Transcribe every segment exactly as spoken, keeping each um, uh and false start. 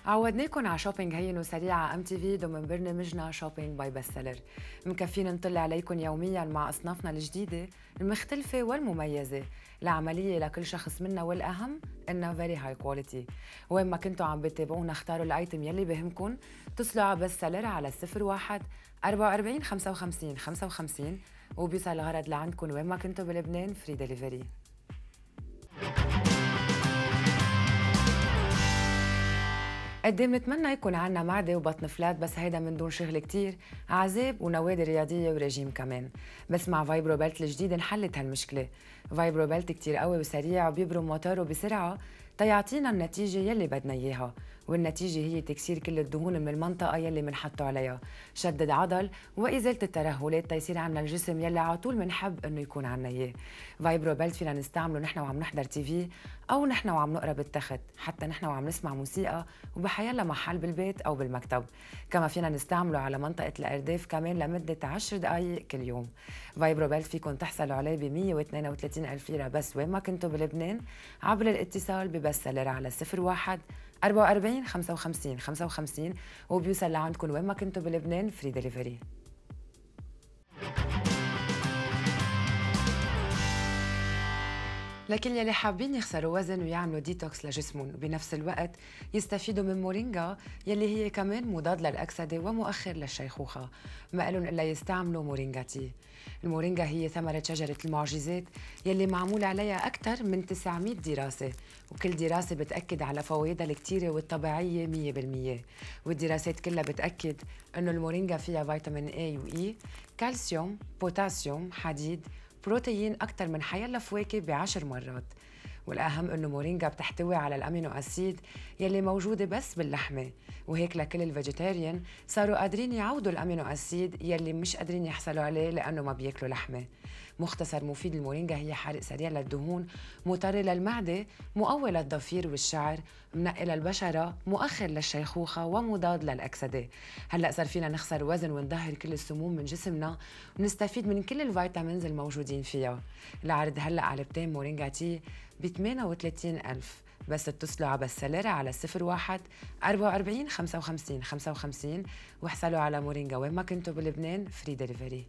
عودناكم على شوبينج هين وسريع على ام تي في ضمن برنامجنا شوبينج باي بست سيلر. مكفينا نطلع عليكم يوميا مع اصنافنا الجديده المختلفه والمميزه العمليه لكل شخص منا، والاهم انها فيري هاي كواليتي. وين ما كنتوا عم بتتابعونا اختاروا الايتم يلي بهمكم، اتصلوا على بست سيلر على صفر واحد أربعة وأربعين خمسة وخمسين خمسة وخمسين وبيوصل الغرض لعندكم وين ما كنتوا بلبنان فري دليفري. قد ايه بنتمنى يكون عنا معدة وبطن فلات، بس هيدا من دون شغل كتير، عذاب ونوادي رياضية ورجيم كمان. بس مع فايبرو بيلت الجديد انحلت هالمشكلة. فايبرو بيلت كتير قوي وسريع وبيبرم موتوره بسرعة تيعطينا النتيجة يلي بدنا إياها، والنتيجة هي تكسير كل الدهون من المنطقة يلي منحطه عليها، شدد عضل وإزالة الترهلات تيصير عنا الجسم يلي على طول منحب إنه يكون عنا إياه. فايبرو بيلت فينا نستعمله نحن وعم نحضر تي في أو نحن وعم نقرا بالتخت، حتى نحن وعم نسمع موسيقى وبحيلا محل بالبيت أو بالمكتب. كما فينا نستعمله على منطقة الأرداف كمان لمدة عشر دقايق كل يوم. فايبرو بيلت فيكم تحصلوا عليه ب مية واثنين وثلاثين ألف ليرة بس وين ما كنتوا بلبنان، عبر الاتصال ببست سيلر على صفر واحد أربعة وأربعين خمسة وخمسين خمسة وخمسين وبيوصل لعندكم وين ما كنتوا بلبنان فري دليفري. لكن يلي حابين يخسروا وزن ويعملوا ديتوكس لجسمهم وبنفس الوقت يستفيدوا من مورينجا يلي هي كمان مضاد للأكسدة ومؤخر للشيخوخة، ما قالن إلا يستعملوا مورينجا تي. المورينجا هي ثمرة شجرة المعجزات يلي معمول عليها أكثر من تسعمية دراسة، وكل دراسة بتأكد على فوائدها الكتيرة والطبيعية مية بالمية. والدراسات كلها بتأكد إنه المورينجا فيها فيتامين A و E، كالسيوم، بوتاسيوم، حديد، بروتين أكثر من حيلا فواكه بعشر مرات. والأهم إنه مورينجا بتحتوي على الأمينو أسيد يلي موجودة بس باللحمة، وهيك لكل الفيجيتيريان صاروا قادرين يعوضوا الأمينو أسيد يلي مش قادرين يحصلوا عليه لأنه ما بياكلوا لحمة. مختصر مفيد المورينجا هي حارق سريع للدهون، مطر للمعدة، مقوي للضفير والشعر، منقي للبشرة، مؤخر للشيخوخة ومضاد للأكسدة. هلأ صار فينا نخسر وزن ونطهر كل السموم من جسمنا ونستفيد من كل الفيتامينز الموجودين فيها. العرض هلأ علبتين مورينجا تي ب ثمانية وثلاثين ألف بس. اتصلوا على بست سيلر على صفر واحد أربعة وأربعين خمسة وخمسين خمسة وخمسين واحصلوا على مورينجا وين ما كنتوا بلبنان فري دليفري.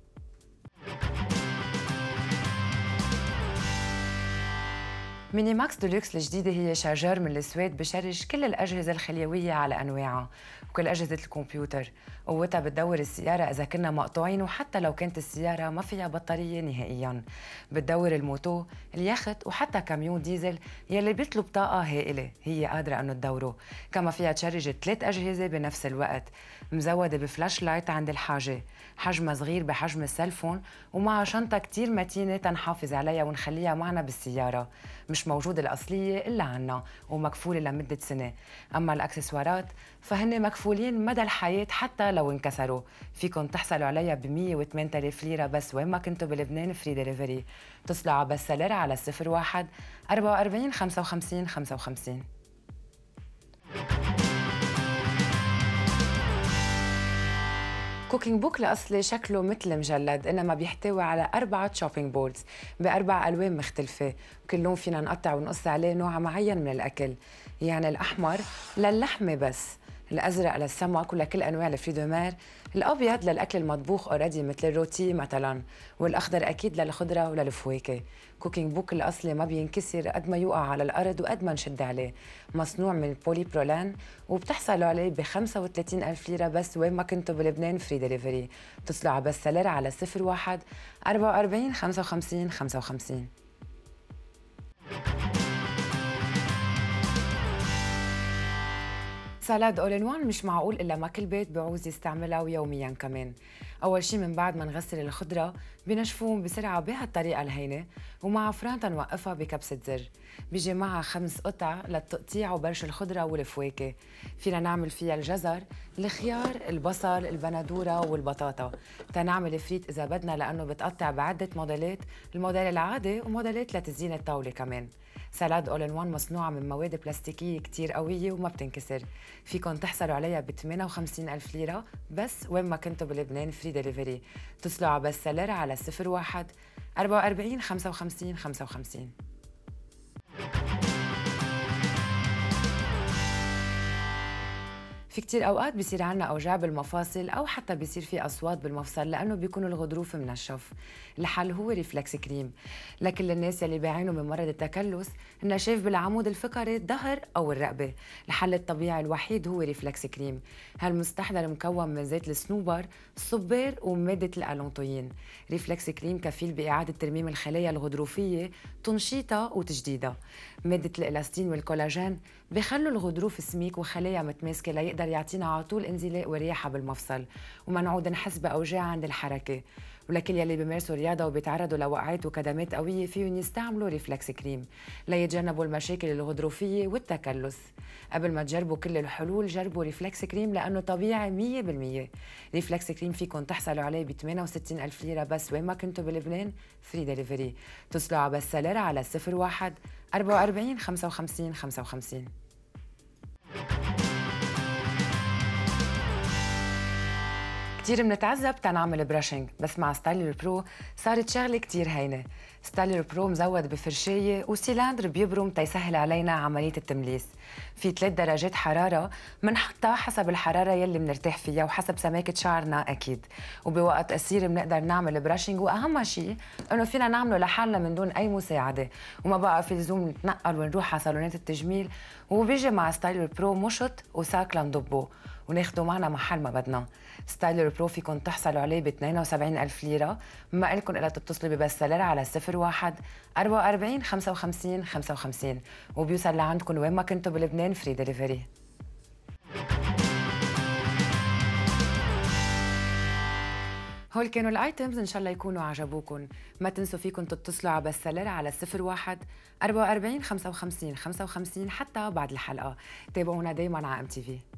ميني ماكس دولوكس الجديدة هي شارجر من السويد بشرج كل الأجهزة الخليوية على أنواعها وكل أجهزة الكمبيوتر. قوتها بتدور السيارة إذا كنا مقطوعين، وحتى لو كانت السيارة ما فيها بطارية نهائياً بتدور الموتو، اليخت، وحتى كاميون ديزل يلي بيطلب طاقة هائلة هي قادرة أنه تدوره. كما فيها تشرج ثلاث أجهزة بنفس الوقت، مزودة بفلاش لايت عند الحاجة، حجمها صغير بحجم السلفون، ومعها شنطة كتير متينة تنحافظ عليها ونخليها معنا بالسيارة. مش موجودة الأصلية إلا عنا ومكفولة لمدة سنة. أما الأكسسوارات فهن مكفولين مدى الحياة حتى لو انكسروا. فيكن تحصلوا عليها ب مية وثمانية آلاف ليرة بس وين ما كنتوا بلبنان فري دليفري. اتصلوا على بست سيلر على صفر واحد أربعة وأربعين خمسة وخمسين خمسة وخمسين. كوكينج بوك الأصلي شكله مثل مجلد، إنما بيحتوي على أربعة شوبينج بوردز بأربع ألوان مختلفة، وكل لون فينا نقطع ونقص عليه نوع معين من الأكل. يعني الأحمر للحمة بس، الأزرق للسمك ولكل أنواع الفريدومير، الأبيض للأكل المطبوخ أوريدي مثل الروتي مثلا، والأخضر أكيد للخضرة وللفواكه. كوكينج بوك الأصلي ما بينكسر قد ما يوقع على الأرض وقد ما نشد عليه، مصنوع من البولي برولان وبتحصلوا عليه ب خمسة وثلاثين ألف ليرة بس وين ما كنتوا بلبنان فري دليفري. اتصلوا على بست سيلر على صفر واحد أربعة وأربعين خمسة وخمسين خمسة وخمسين. سالاد اول ان وان مش معقول الا ما كل بيت بعوز يستعملها ويوميا كمان. اول شي من بعد ما نغسل الخضره بنشفوهم بسرعه بهالطريقه الهينه، ومع فران تنوقفها بكبسه زر. بيجي معها خمس قطع للتقطيع وبرش الخضره والفواكه. فينا نعمل فيها الجزر، الخيار، البصل، البندوره والبطاطا. تنعمل فريت اذا بدنا لانه بتقطع بعده موديلات، الموديل العادي وموديلات لتزيين الطاوله كمان. سالاد اول ان وان مصنوعه من مواد بلاستيكيه كتير قويه وما بتنكسر. فيكن تحصلوا عليها ب ثمانية وخمسين ألف ليرة بس وين ما كنتوا بلبنان فري دليفري. اتصلوا على بست سيلر على صفر واحد أربعة وأربعين خمسة وخمسين خمسة وخمسين. في كتير أوقات بيصير عنا أوجاع بالمفاصل أو حتى بيصير في أصوات بالمفصل لأنه بيكون الغضروف منشف. الحل هو ريفلكس كريم. لكل الناس يلي بيعانوا من مرض التكلس، النشاف بالعمود الفقري، الظهر أو الرقبة، الحل الطبيعي الوحيد هو ريفلكس كريم. هالمستحضر مكون من زيت الصنوبر، الصبار ومادة الألونتوين. ريفلكس كريم كفيل بإعادة ترميم الخلايا الغضروفية، تنشيطها وتجديدها. مادة الإلاستين والكولاجين بيخلوا الغضروف سميك وخلايا متماسكة ليقدر يعطينا على طول انزلاق ورياحة بالمفصل وما نعود نحس بأوجاع عند الحركة. ولكل يلي بيمارسوا رياضة وبيتعرضوا لوقعات وكدمات قوية فيهم يستعملوا ريفلكس كريم ليتجنبوا المشاكل الغضروفية والتكلس. قبل ما تجربوا كل الحلول جربوا ريفلكس كريم لأنه طبيعي مية بالمية. ريفلكس كريم فيكم تحصلوا عليه ب ثمانية وستين ألف ليرة بس وين ما كنتوا بلبنان، فري دليفري. اتصلوا على بس سلر على صفر واحد أربعة وأربعين خمسة وخمسين خمسة وخمسين. كتير منتعذب تنعمل براشنج، بس مع ستايلر برو صارت شغلة كتير هينة. ستايلر برو مزود بفرشاية وسيلاندر بيبرم تيسهل علينا عملية التمليس. في ثلاث درجات حرارة منحطها حسب الحرارة يلي منرتاح فيها وحسب سماكة شعرنا أكيد، وبوقت قصير بنقدر نعمل براشنج، وأهم شيء إنه فينا نعمله لحالنا من دون أي مساعدة، وما بقى في لزوم نتنقل ونروح على صالونات التجميل. وبيجي مع ستايلر برو مشط وساك لنضبه وناخده معنا محل ما بدنا. ستايلر برو فيكم تحصلوا عليه ب اثنين وسبعين ألف ليرة، ما إلكم إلا تتصلوا ببس سلر على صفر واحد أربعة وأربعين خمسة وخمسين خمسة وخمسين وبيوصل لعندكم وين ما كنتوا بلبنان، فري دليفري. هول كانوا الايتمز، ان شاء الله يكونوا عجبوكم. ما تنسوا فيكم تتصلوا على بس سلر على صفر واحد أربعة وأربعين خمسة وخمسين خمسة وخمسين حتى بعد الحلقة. تابعونا دايما على ام تي في.